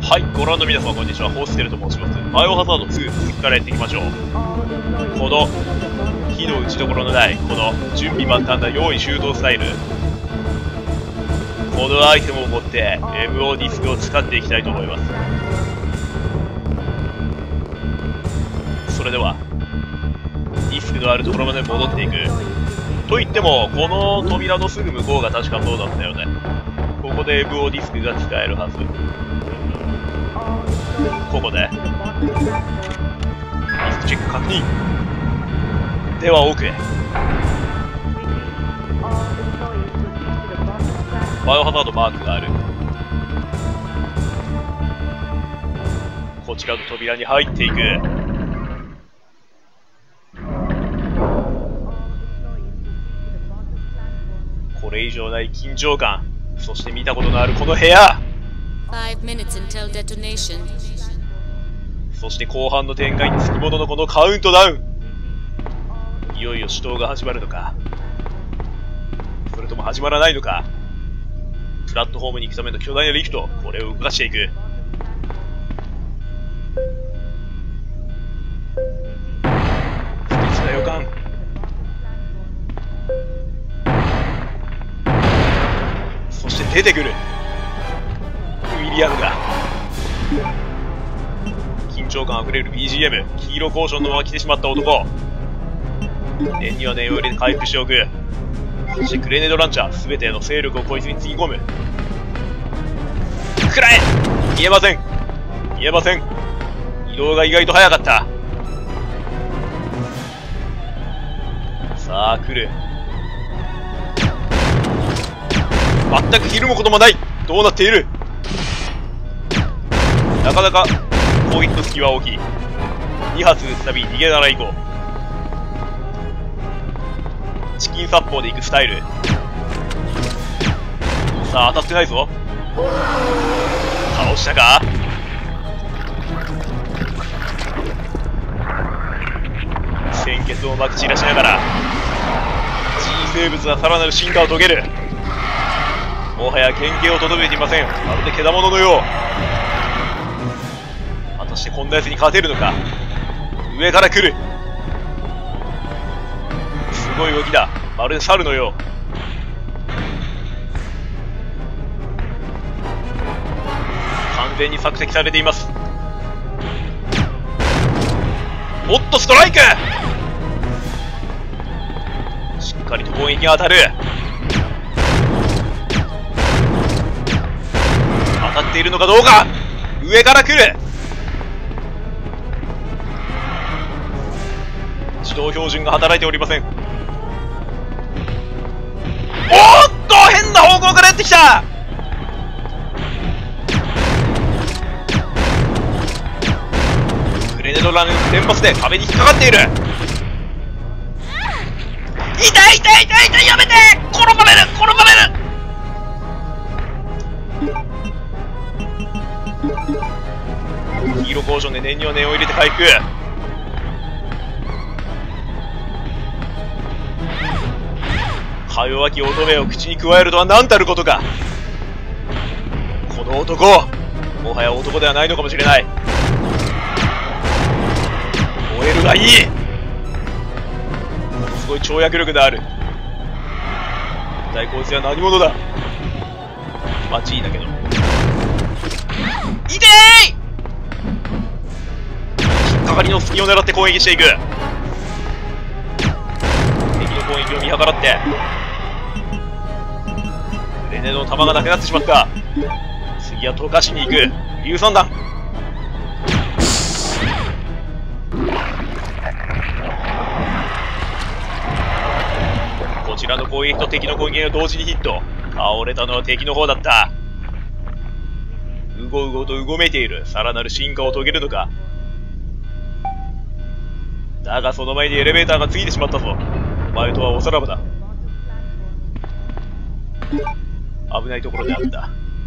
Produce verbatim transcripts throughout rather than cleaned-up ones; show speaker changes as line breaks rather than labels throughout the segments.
はい、ご覧の皆様こんにちは、ホーステルと申します。バイオハザードツー、続きからやっていきましょう。この、火の打ちどころのない、この、準備万端な用意周到スタイル。このアイテムを持って、エムオー ディスクを使っていきたいと思います。それでは、ディスクのあるところまで戻っていく。と言っても、この扉のすぐ向こうが確かそうだったよね。ここで エムオー ディスクが使えるはず。ここでディスクチェック確認。では奥へ。バイオハザードマークがある。こちらの扉に入っていく。これ以上ない緊張感、そして見たことのあるこの部屋。そして後半の展開につきもののこのカウントダウン。いよいよ死闘が始まるのか、それとも始まらないのか。プラットフォームに行くための巨大なリフト、これを動かしていく。不吉な予感。そして出てくるウィリアムが。緊張感あふれる ビージーエム、 黄色コーションのまま来てしまった男。念には念を入れて回復しておく。そしてグレネードランチャー、全ての勢力をこいつにつぎ込む。食らえ。見えません見えません。移動が意外と早かった。さあ来る。全くひるむこともない。どうなっている。なかなか攻撃の隙は大きい。に発撃つたびに逃げながら行こう。チキン殺法で行くスタイル。さあ当たってないぞ。倒したか。鮮血をまき散らしながら G 生物はさらなる進化を遂げる。もはや原型をとどめていません。まるでけだもののよう。果たしてこんな奴に勝てるのか。上から来る。すごい動きだ。まるで猿のよう。完全に索敵されています。もっとストライク。しっかりと攻撃が当たる。当たっているのかどうか。上から来る。自動標準が働いておりません。おーっと変な方向からやってきた。グレネードラン連発で壁に引っかかっている。痛い痛い痛い痛い。やめて。転ばれる転ばれる。黄色コーションで念には念を入れて回復。か弱き乙女を口に加えるとは何たることか。この男、もはや男ではないのかもしれない。燃えるがいい。ものすごい跳躍力である。一体こいつは何者だ。マジいいだけど。いてーい。引っかかりの隙を狙って攻撃していく。敵の攻撃を見計らってグレネードの弾がなくなってしまった。次は溶かしに行く硫酸弾。こちらの攻撃と敵の攻撃が同時にヒット。倒れたのは敵の方だった。うごうごとうごめいている。さらなる進化を遂げるのか。だがその前にエレベーターが過ぎてしまったぞ。お前とはおさらばだ。危ないところであった。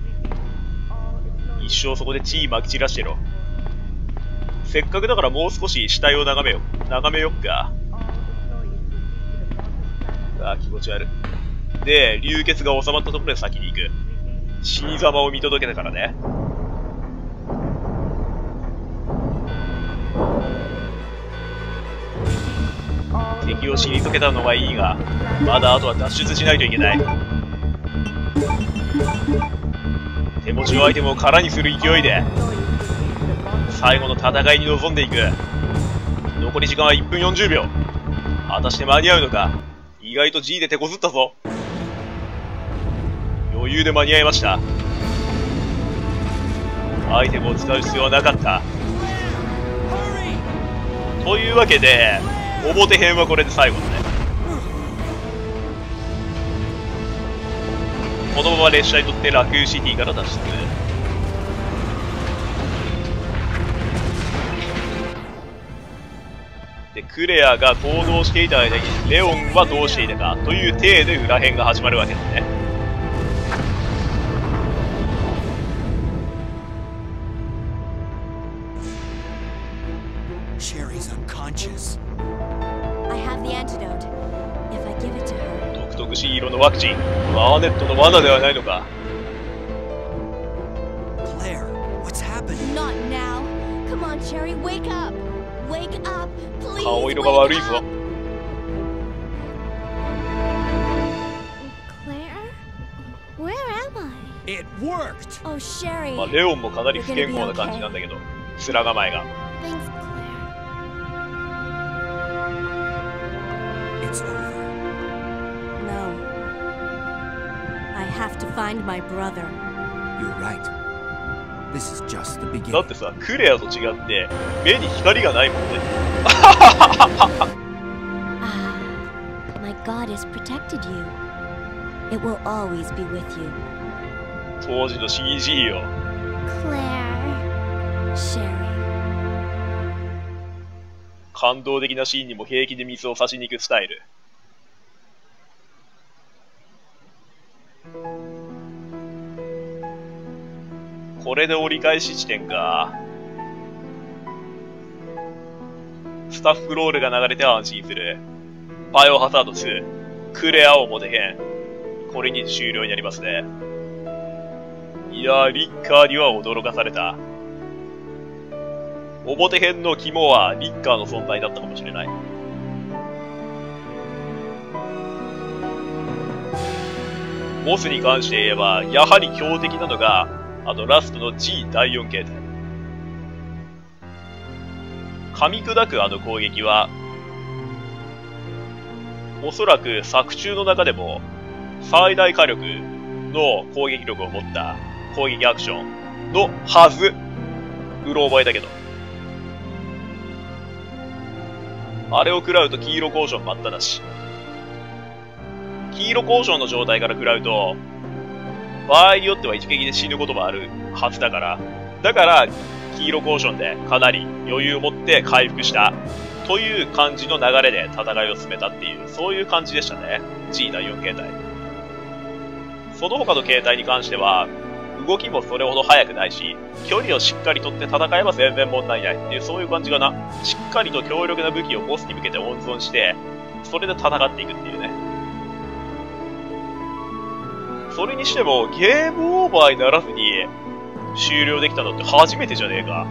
一生そこで血まき散らしてろ。せっかくだからもう少し死体を眺めよ眺めよっか。ああ気持ち悪い。で流血が収まったところで先に行く。死に様を見届けたからね。 敵を退けたのはいいが、まだあとは脱出しないといけない。手持ちのアイテムを空にする勢いで、最後の戦いに臨んでいく。残り時間はいっぷんよんじゅうびょう。果たして間に合うのか。意外と G で手こずったぞ。余裕で間に合いました。アイテムを使う必要はなかった。というわけで、表編はこれで最後だね。このまま列車に乗ってラクーシティから脱出。で、クレアが行動していた間にレオンはどうしていたかという体で裏編が始まるわけですね。独特しい色のワクチン、バーネットの罠ではないのか。顔色が悪いぞ。まあ、レオンもかなり不健康な感じなんだけど、面構えが。だってさ、クレアと違って目に光がないもんね。当時の シージー よ。感動的なシーンにも平気で水を差しに行くスタイル。これで折り返し地点か。スタッフロールが流れて安心する。バイオハザードツー、クレア表編。これに終了になりますね。いやー、リッカーには驚かされた。表編の肝はリッカーの存在だったかもしれない。ボスに関して言えば、やはり強敵なのが、あのラストの G だいよん形態。噛み砕くあの攻撃は、おそらく作中の中でも最大火力の攻撃力を持った攻撃アクションのはず。うろ覚えだけど。あれを食らうと黄色コーション待っただし。黄色コーションの状態から食らうと、場合によっては一撃で死ぬこともあるはずだから、だから、黄色コーションでかなり余裕を持って回復した、という感じの流れで戦いを進めたっていう、そういう感じでしたね。G だいよん形態。その他の形態に関しては、動きもそれほど速くないし、距離をしっかり取って戦えば全然問題ないっていう、そういう感じかな。しっかりと強力な武器をボスに向けて温存して、それで戦っていくっていうね。それにしても、ゲームオーバーにならずに終了できたのって初めてじゃねえか。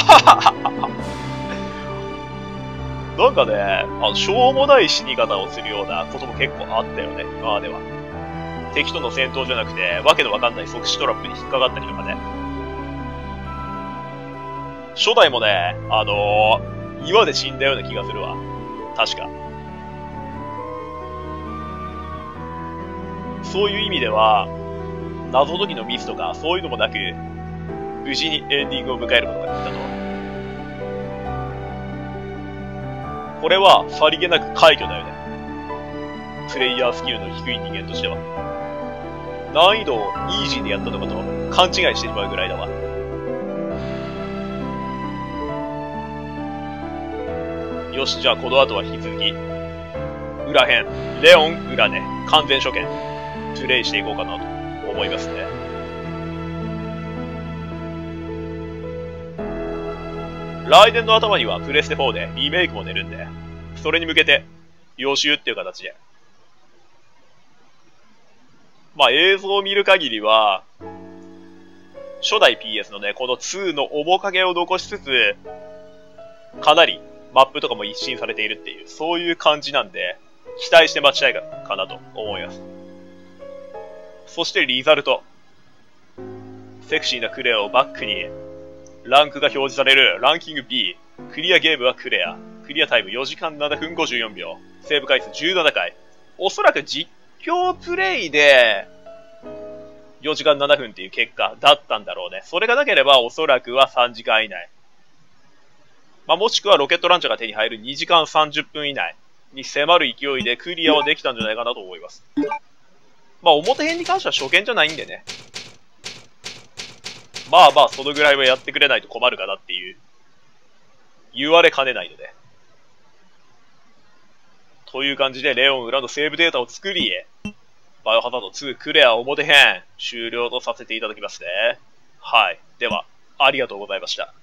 なんかね、あの、しょうもない死に方をするようなことも結構あったよね、今までは。敵との戦闘じゃなくて、わけのわかんない即死トラップに引っかかったりとかね。初代もね、あのー、岩で死んだような気がするわ。確か。そういう意味では、謎解きのミスとか、そういうのもなく、無事にエンディングを迎えることができたと。これは、さりげなく快挙だよね。プレイヤースキルの低い人間としては。難易度をイージーでやったのかと勘違いしてしまうぐらいだわ。よし、じゃあこの後は引き続き、裏編、レオン裏ね、完全初見、プレイしていこうかなと思いますね。来年の頭にはプレステフォーでリメイクも出るんで、それに向けて予習っていう形で。まあ映像を見る限りは、初代 ピーエス のね、このツーの面影を残しつつ、かなりマップとかも一新されているっていう、そういう感じなんで、期待して待ちたいかなと思います。そしてリザルト。セクシーなクレアをバックに、ランクが表示されるランキング ビー。クリアゲームはクレア。クリアタイムよじかんななふんごじゅうよんびょう。セーブ回数じゅうななかい。おそらく実況プレイで、よじかんななふんっていう結果だったんだろうね。それがなければおそらくはさんじかん以内。まあ、もしくはロケットランチャーが手に入るにじかんさんじゅっぷん以内に迫る勢いでクリアはできたんじゃないかなと思います。まあ、表編に関しては初見じゃないんでね。まあまあ、そのぐらいはやってくれないと困るかなっていう、言われかねないので。という感じで、レオン裏のセーブデータを作り、バイオハザードツークレア表編終了とさせていただきますね。はい。では、ありがとうございました。